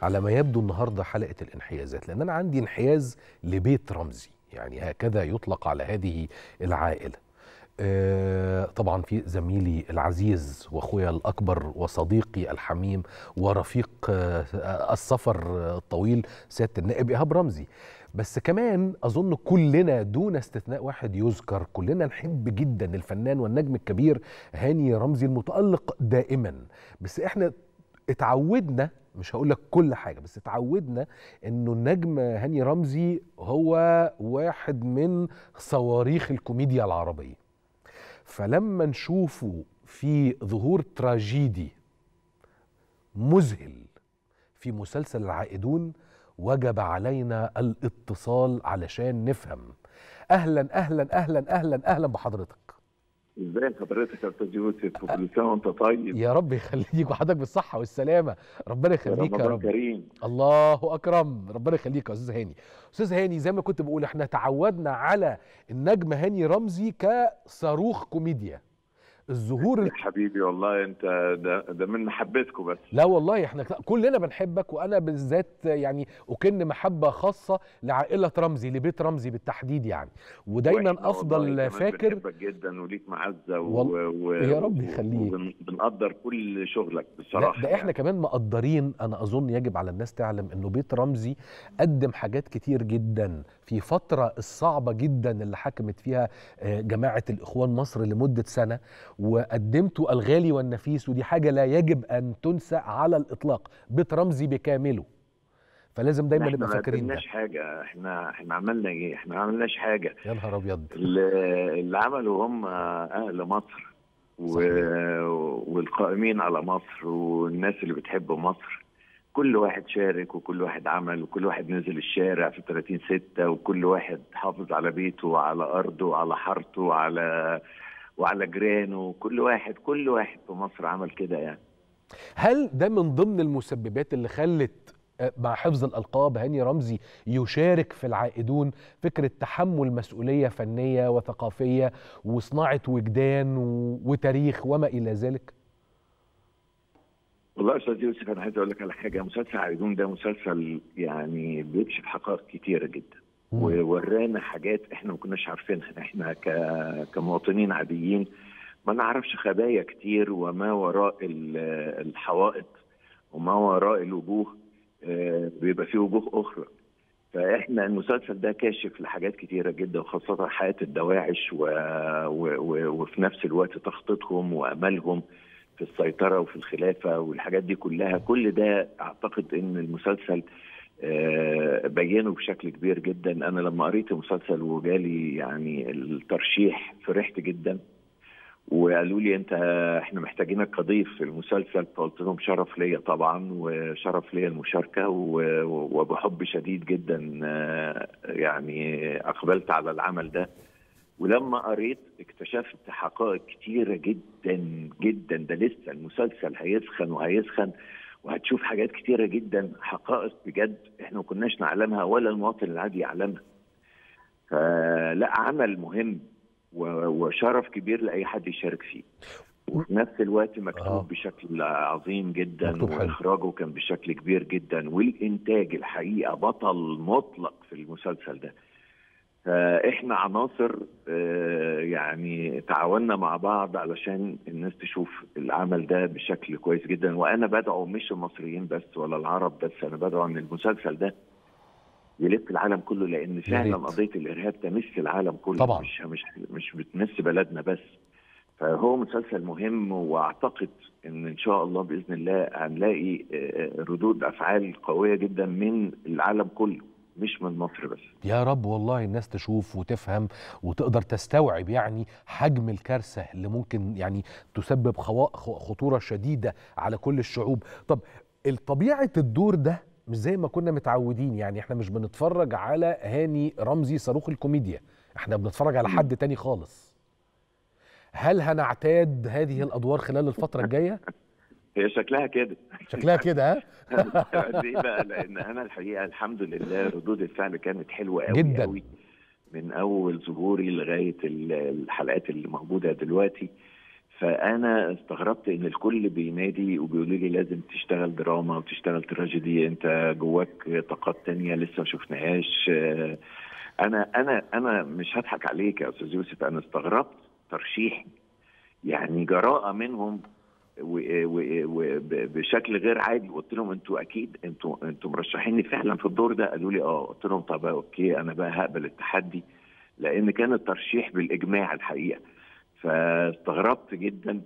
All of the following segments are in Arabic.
على ما يبدو النهارده حلقة الانحيازات، لأن أنا عندي انحياز لبيت رمزي، يعني هكذا يطلق على هذه العائلة. طبعا في زميلي العزيز واخويا الأكبر وصديقي الحميم ورفيق السفر الطويل سيادة النائب إيهاب رمزي، بس كمان أظن كلنا دون استثناء واحد يذكر، كلنا نحب جدا الفنان والنجم الكبير هاني رمزي المتألق دائما. بس احنا اتعودنا، مش هقول لك كل حاجة، بس اتعودنا انه النجم هاني رمزي هو واحد من صواريخ الكوميديا العربية. فلما نشوفه في ظهور تراجيدي مذهل في مسلسل العائدون وجب علينا الاتصال علشان نفهم. اهلا اهلا اهلا اهلا اهلا بحضرتك. ازاي حضرتك يا استاذ يوسف، وكل سنه وانت طيب. يا رب يخليك وحضرتك بالصحه والسلامه، ربنا يخليك يا رمضان رب. كريم. الله اكرم، ربنا يخليك يا استاذ هاني. استاذ هاني، زي ما كنت بقول احنا تعودنا على النجم هاني رمزي كصاروخ كوميديا. الظهور يا حبيبي والله انت ده من محبتكم بس. لا والله احنا كلنا بنحبك، وانا بالذات يعني اكن محبه خاصه لعائله رمزي، لبيت رمزي بالتحديد يعني، ودايما افضل فاكر. بنحبك جدا وليك معزه يا رب يخليك. وبنقدر كل شغلك لا بصراحه. ده احنا كمان مقدرين. انا اظن يجب على الناس تعلم انه بيت رمزي قدم حاجات كتير جدا في فتره الصعبه جدا اللي حكمت فيها جماعه الاخوان مصر لمده سنه، وقدمته الغالي والنفيس، ودي حاجه لا يجب ان تنسى على الاطلاق. بيت رمزي بكامله، فلازم دايما نبقى فاكرين ده. احنا ما قدمناش حاجه، احنا عملنا ايه؟ احنا ما عملناش حاجه. يا نهار ابيض. اللي عملوا هم اهل مصر والقائمين على مصر والناس اللي بتحب مصر. كل واحد شارك، وكل واحد عمل، وكل واحد نزل الشارع في 30/6، وكل واحد حافظ على بيته وعلى ارضه وعلى حارته وعلى جيرانه. كل واحد في مصر عمل كده يعني. هل ده من ضمن المسببات اللي خلت مع حفظ الألقاب هاني رمزي يشارك في العائدون؟ فكرة تحمل مسؤولية فنية وثقافية وصناعة وجدان وتاريخ وما إلى ذلك؟ والله يا استاذ يوسف، انا عايز اقول لك على حاجه. مسلسل عائدون ده مسلسل يعني بيكشف حقائق كتيره جدا، وورانا حاجات احنا ما كناش عارفينها. احنا كمواطنين عاديين ما نعرفش خبايا كتير، وما وراء الحوائط وما وراء الوجوه بيبقى فيه وجوه اخرى. فاحنا المسلسل ده كاشف لحاجات كتيره جدا، وخاصه حياه الدواعش وفي نفس الوقت تخطيطهم واملهم في السيطره وفي الخلافه والحاجات دي كلها. كل ده اعتقد ان المسلسل بينه بشكل كبير جدا. انا لما قريت المسلسل وجالي يعني الترشيح فرحت جدا، وقالوا لي احنا محتاجينك كضيف في المسلسل. فقلت لهم شرف ليا طبعا، وشرف ليا المشاركه، وبحب شديد جدا يعني اقبلت على العمل ده. ولما قريت اكتشفت حقائق كتيره جدا جدا. ده لسه المسلسل هيسخن وهيسخن، وهتشوف حاجات كتيره جدا، حقائق بجد احنا ما كناش نعلمها ولا المواطن العادي يعلمها. فلا، عمل مهم وشرف كبير لأي حد يشارك فيه، وفي نفس الوقت مكتوب بشكل عظيم جدا، وإخراجه كان بشكل كبير جدا، والإنتاج الحقيقة بطل مطلق في المسلسل ده. فإحنا عناصر يعني تعاوننا مع بعض علشان الناس تشوف العمل ده بشكل كويس جدا. وأنا بدعو مش المصريين بس ولا العرب بس، أنا بدعو أن المسلسل ده يلف العالم كله، لان فعلا قضيه الارهاب تمس العالم كله طبعا. مش بتمس بلدنا بس. فهو مسلسل مهم، واعتقد ان شاء الله باذن الله هنلاقي ردود افعال قويه جدا من العالم كله، مش من مصر بس. يا رب والله الناس تشوف وتفهم وتقدر تستوعب يعني حجم الكارثه اللي ممكن يعني تسبب خطوره شديده على كل الشعوب. طب طبيعه الدور ده مش زي ما كنا متعودين، يعني احنا مش بنتفرج على هاني رمزي صاروخ الكوميديا، احنا بنتفرج على حد تاني خالص. هل هنعتاد هذه الادوار خلال الفترة الجاية؟ هي شكلها كده. شكلها كده ليه بقى؟ لان انا الحقيقة الحمد لله ردود الفعل كانت حلوة قوي جدا قوي من اول ظهوري لغاية الحلقات اللي موجودة دلوقتي. فانا استغربت ان الكل بينادي وبيقولوا لي لازم تشتغل دراما وتشتغل تراجيدي، انت جواك طاقات تانية لسه ما شفناهاش. انا مش هضحك عليك يا استاذ يوسف، انا استغربت ترشيح يعني جراءة منهم وبشكل غير عادي. قلت لهم انتوا اكيد انتوا مرشحيني فعلا في الدور ده؟ قالوا لي اه. قلت لهم طب اوكي، انا بقى هقبل التحدي، لان كان الترشيح بالاجماع الحقيقه. فاستغربت جدا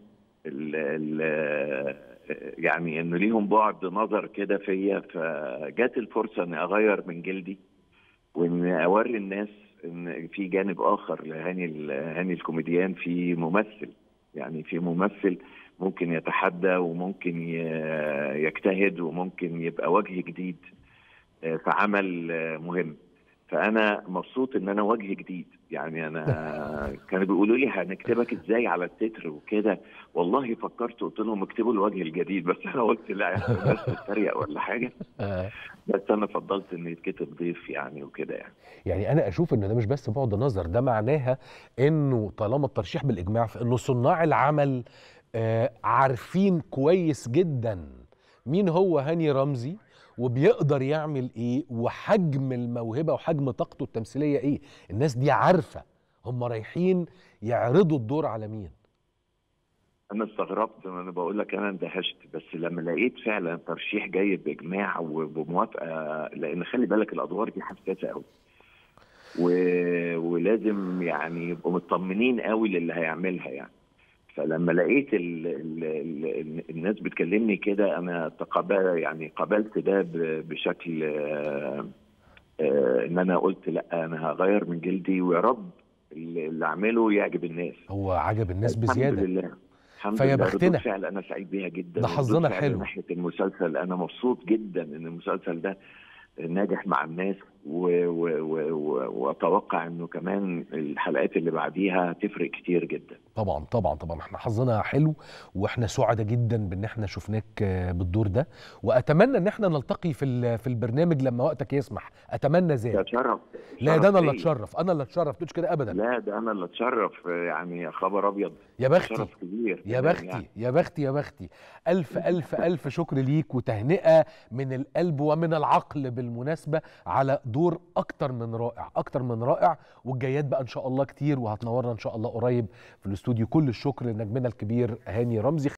يعني انه ليهم بعد نظر كده فيا، فجات الفرصه اني اغير من جلدي وان اوري الناس ان في جانب اخر هاني الكوميديان، في ممثل، يعني في ممثل ممكن يتحدى وممكن يجتهد وممكن يبقى وجه جديد في عمل مهم. فانا مبسوط ان انا وجه جديد. يعني انا كانوا بيقولوا لي هنكتبك ازاي على التتر وكده، والله فكرت قلت لهم اكتبوا الوجه الجديد، بس انا قلت لا يعني الناس تتريق ولا حاجه. بس انا فضلت ان يتكتب ضيف يعني وكده يعني. يعني انا اشوف ان ده مش بس بعد نظر، ده معناها انه طالما الترشيح بالاجماع فانه صناع العمل عارفين كويس جدا مين هو هاني رمزي وبيقدر يعمل ايه وحجم الموهبه وحجم طاقته التمثيليه ايه. الناس دي عارفه هم رايحين يعرضوا الدور على مين. انا استغربت، انا بقول لك انا اندهشت، بس لما لقيت فعلا ترشيح جاي باجماع وبموافقه، لان خلي بالك الادوار دي حساسه قوي ولازم يعني يبقوا مطمنين قوي للي هيعملها يعني. فلما لقيت الناس بتكلمني كده، انا قبلت ده بشكل ان انا قلت لا، انا هغير من جلدي ويا رب اللي اعمله يعجب الناس. هو عجب الناس بزياده. الحمد لله. الحمد فيا لله. ردود بختنا، فعل انا سعيد بيها جدا، ده حظنا حلو. ناحيه المسلسل انا مبسوط جدا ان المسلسل ده ناجح مع الناس، واتوقع انه كمان الحلقات اللي بعديها هتفرق كتير جدا. طبعا طبعا طبعا، احنا حظنا حلو واحنا سعداء جدا بان احنا شفناك بالدور ده، واتمنى ان احنا نلتقي في البرنامج لما وقتك يسمح، اتمنى ذلك. ده شرف. لا ده انا اللي اتشرف، انا اللي اتشرف، تقولش كده ابدا. لا ده انا اللي اتشرف، يعني يا خبر ابيض. يا بختي، شرف كبير يا بختي يعني. يا بختي يا بختي. الف الف الف شكر ليك وتهنئه من القلب ومن العقل بالمناسبه على دور اكتر من رائع، اكتر من رائع. والجايات بقى ان شاء الله كتير وهتنورنا ان شاء الله قريب في الاستوديو. كل الشكر لنجمنا الكبير هاني رمزي.